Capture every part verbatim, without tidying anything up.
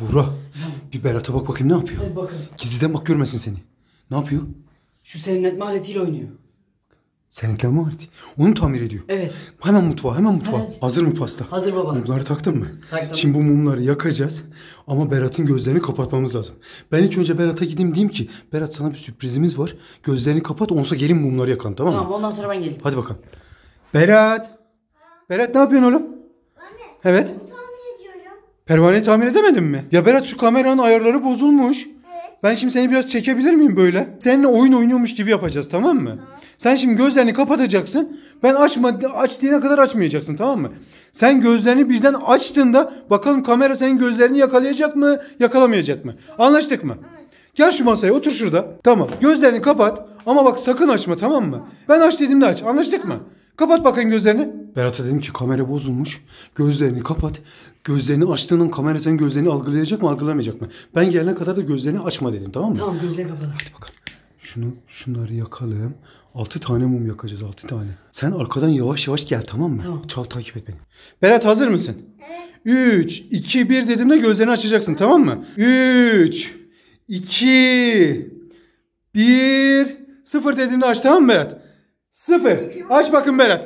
Buğra, bir Berat'a bak bakayım ne yapıyor? Hadi bakın. Gizliden bak görmesin seni. Ne yapıyor? Şu serinletme aletiyle oynuyor. Seninkiler mi var? Onu tamir ediyor. Evet. Hemen mutfağa, hemen mutfağa. Evet. Hazır mı pasta? Hazır baba. Mumları taktın mı? Taktım. Şimdi bu mumları yakacağız. Ama Berat'ın gözlerini kapatmamız lazım. Ben ilk önce Berat'a gideyim diyeyim ki Berat sana bir sürprizimiz var. Gözlerini kapat, onsa gelin mumları yakalım, tamam mı? Tamam, ondan sonra ben geleyim. Hadi bakalım. Berat. Berat ne yapıyorsun oğlum? Anne. Evet. Tahmin ediyorum. Pervaneyi tamir edemedin mi? Ya Berat, şu kameranın ayarları bozulmuş. Evet. Ben şimdi seni biraz çekebilir miyim böyle? Seninle oyun oynuyormuş gibi yapacağız, tamam mı? Tamam. Sen şimdi gözlerini kapatacaksın. Ben açma, aç diyene kadar açmayacaksın, tamam mı? Sen gözlerini birden açtığında bakalım kamera senin gözlerini yakalayacak mı, yakalamayacak mı? Anlaştık mı? Evet. Gel şu masaya, otur şurada. Tamam. Gözlerini kapat ama bak sakın açma, tamam mı? Ben aç dediğimde aç. Anlaştık mı? Kapat bakayım gözlerini. Berat'a dedim ki kamera bozulmuş. Gözlerini kapat. Gözlerini açtığının kamera senin gözlerini algılayacak mı, algılamayacak mı? Ben gelene kadar da gözlerini açma dedim, tamam mı? Tamam, gözleri kapalı. Hadi bakalım. Şunu, şunları yakalım. Altı tane mum yakacağız, altı tane. Sen arkadan yavaş yavaş gel, tamam mı? Tamam. Çal, takip et beni. Berat, hazır mısın? Evet. üç, iki, bir dediğimde gözlerini açacaksın, tamam mı? üç, iki, bir, sıfır dediğimde aç, tamam mı Berat? sıfır. Aç bakın Berat.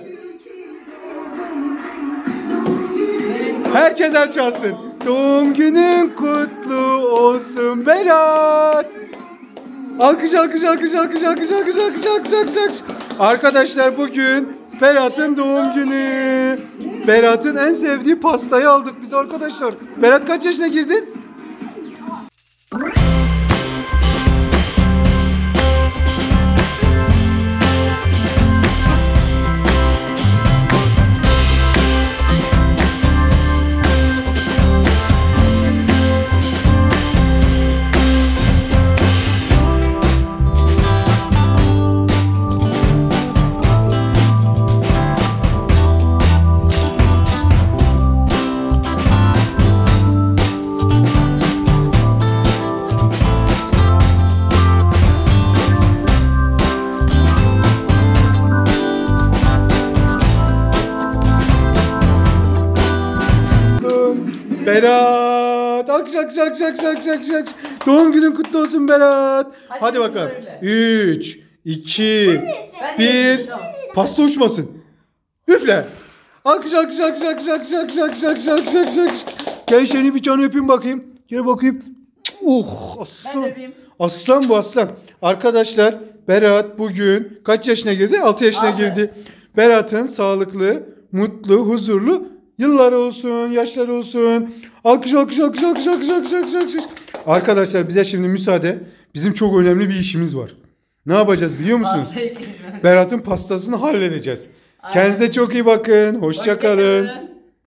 Herkes el çalsın. Doğum günün kutlu olsun Berat. Alkış, alkış, alkış, alkış, alkış, alkış, alkış, alkış, alkış, alkış. Arkadaşlar, bugün Berat'ın doğum günü. Berat'ın en sevdiği pastayı aldık biz arkadaşlar. Berat, kaç yaşına girdin? Berat, alkış, alkış, alkış, alkış, alkış, alkış, alkış. Doğum günün kutlu olsun Berat. Hadi, Hadi bakalım. üç, iki, bir. Pasta uçmasın. Üfle. Alkış, alkış, alkış, alkış, alkış, alkış, alkış, alkış, alkış, alkış, alkış. Gel seni bir canı öpeyim bakayım. Gel bakayım. Oh, aslan. Ben öpeyim. Aslan bu, aslan. Arkadaşlar, Berat bugün kaç yaşına girdi? altı yaşına Altı. girdi. Berat'ın sağlıklı, mutlu, huzurlu yıllar olsun, yaşlar olsun. Alkış, alkış, alkış, alkış, alkış, alkış, alkış, alkış. Arkadaşlar, bize şimdi müsaade. Bizim çok önemli bir işimiz var. Ne yapacağız biliyor musunuz? Berat'ın pastasını halledeceğiz. Aynen. Kendinize çok iyi bakın. Hoşça kalın.